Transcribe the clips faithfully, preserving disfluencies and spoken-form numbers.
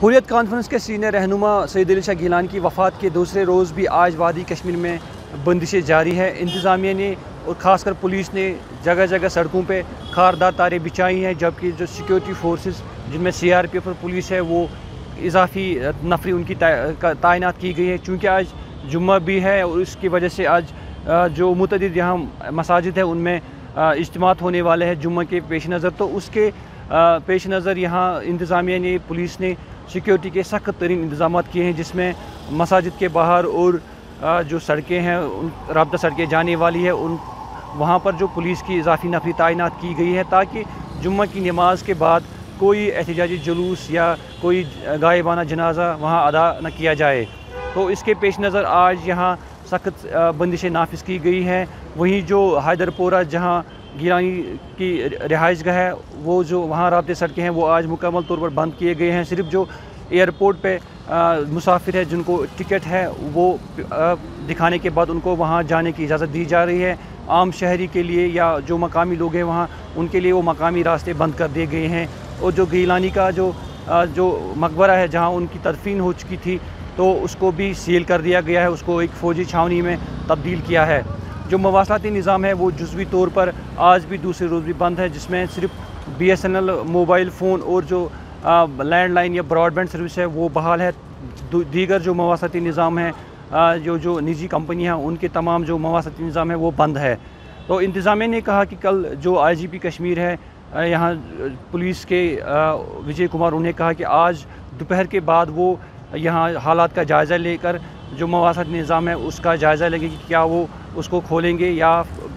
حریت conference کے senior رہنما سید علی شاہ گیلانی کی وفات کے دوسرے روز بھی آج وادی کشمیر میں بندشیں جاری ہیں۔ انتظامیہ نے اور خاص کر پولیس نے جگہ جگہ سڑکوں پہ خاردار تاریں بچھائی ہیں، جبکہ جو سیکیورٹی فورسز جن میں سی آر پی ایف اور پولیس ہے وہ اضافی نفری ان کی تعینات کی گئی ہے، چونکہ آج جمعہ بھی ہے اور اس کی وجہ سے آج جو متعدد یہاں مساجد ہیں ان میں اجتماعات ہونے والے ہیں جمعہ کے پیش نظر۔ تو اس کے پیش نظر یہاں انتظامیہ نے پولیس نے سیکیورٹی کے سخت ترین انتظامات کیے ہیں، جس میں مساجد کے باہر اور جو سڑکیں ہیں رابطہ سڑکیں جانے والی ہے ان وہاں پر جو پولیس کی اضافی نفری تعینات کی گئی ہے، تاکہ جمعہ کی نماز کے بعد کوئی احتجاجی جلوس یا کوئی غائبانہ جنازہ وہاں ادا نہ کیا جائے۔ تو اس کے پیش نظر آج یہاں سخت بندشیں نافذ کی گئی ہیں۔ وہیں جو حیدر پورہ جہاں گیلانی کی رہائش گاہ ہے وہ جو وہاں رابطے سڑکیں ہیں وہ آج مکمل طور پر بند کیے گئے ہیں۔ صرف جو ایئرپورٹ پہ مسافر ہے جن کو ٹکٹ ہے وہ دکھانے کے بعد ان کو وہاں جانے کی اجازت دی جا رہی ہے۔ عام شہری کے لیے یا جو مقامی لوگ ہیں وہاں ان کے لیے وہ مقامی راستے بند کر دیے گئے ہیں۔ اور جو گیلانی کا جو جو مقبرہ ہے جہاں ان کی تدفین ہو چکی تھی تو اس کو بھی سیل کر دیا گیا ہے، اس کو ایک فوجی چھاونی میں تبدیل کیا ہے۔ جو مواصلاتی نظام ہے وہ جزوی طور پر آج بھی دوسرے روز بھی بند ہے، جس میں صرف B S N L mobile phone اور جو لینڈ لائن یا براڈ بینڈ سروس ہے وہ بحال ہے۔ دیگر جو مواصلاتی نظام ہیں جو جو نجی کمپنی ہیں ان کے تمام جو مواصلاتی نظام ہے وہ بند ہے۔ تو انتظامیہ نے کہا کہ کل جو آئی جی پی کشمیر ہے یہاں پولیس کے وجے کمار انہوں نے کہا کہ آج دوپہر کے بعد وہ یہاں حالات کا جائزہ لے کر جو مواصلاتی نظام ہے اس کا جائزہ لیں گے کہ کیا وہ اس کو کھولیں گے یا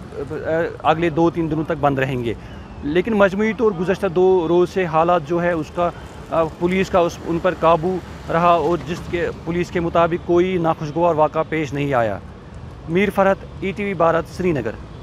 اگلے دو تین دنوں تک بند رہیں گے۔ لیکن مجموعی طور گزشتہ دو روز سے حالات جو ہے اس کا پولیس کا اس ان پر قابو رہا اور جس کے پولیس کے مطابق کوئی ناخوشگوار واقعہ پیش نہیں آیا۔ Mir Farhat, E T V Bharat, سری نگر۔